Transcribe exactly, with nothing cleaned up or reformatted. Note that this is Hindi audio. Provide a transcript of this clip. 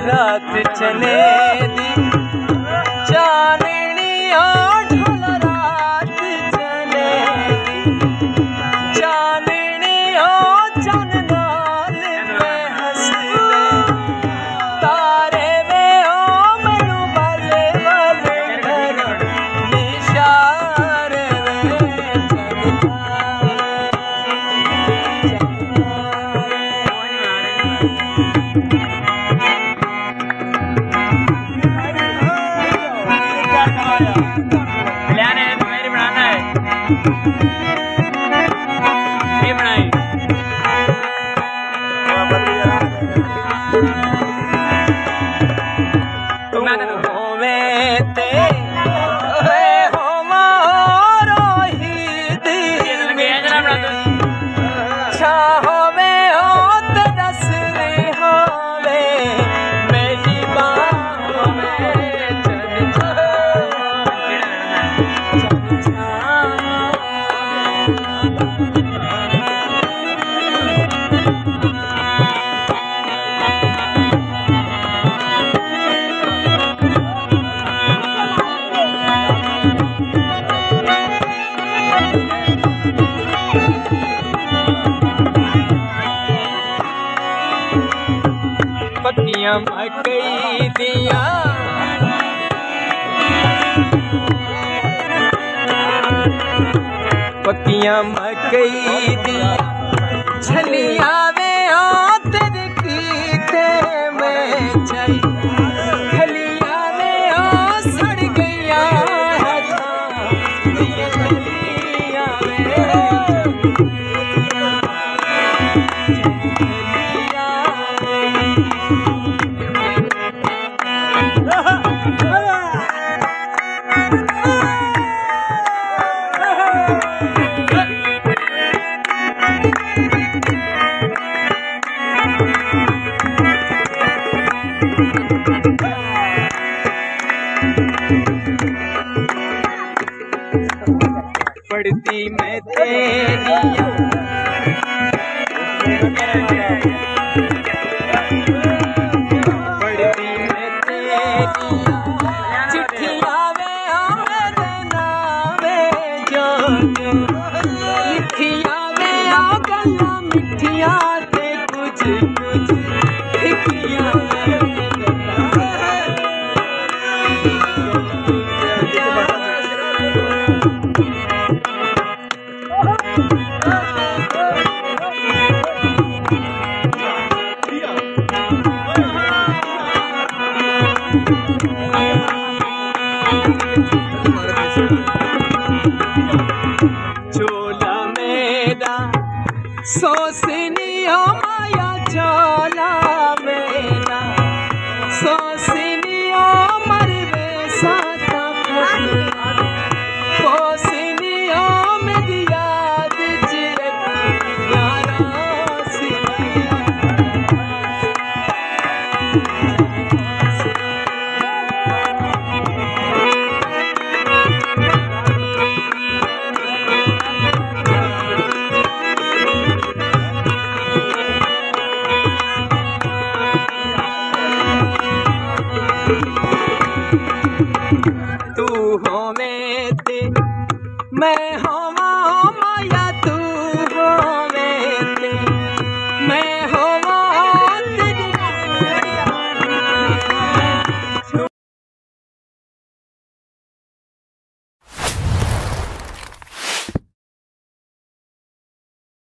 रात चने दी चाननी ढोल रात चने दी चाननी चन नाल मैं हंस ले तारे में ओ मैनू बाले वाले घर निशारे ये बनाई पत्तियां मकई दिया पत्तियां मकई दिया छलिया वे आ तेरे कीते में जाई खलिया वे आ सड़ गया पढ़ती मैं तेरी पढ़ती मैं तेरी चिट्ठियां वे मेरे नावे जो लिखियां वे गल्लां मिठियां ते कुछ कुछ लिखियां चोला मेरा सोसनिया माया चोला मेरा सोसनिया मरवे साता सोसनिया मेरी याद तू हो मैं ते मैं